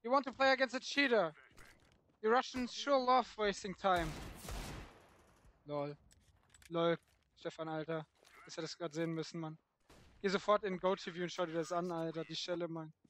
You want to play against a cheater. You Russians sure love wasting time. Lol. Lol. Stefan, Alter. Das hättest du gerade sehen müssen, Mann. Geh sofort in GoTV und schau dir das an, Alter. Die Stelle, Mann.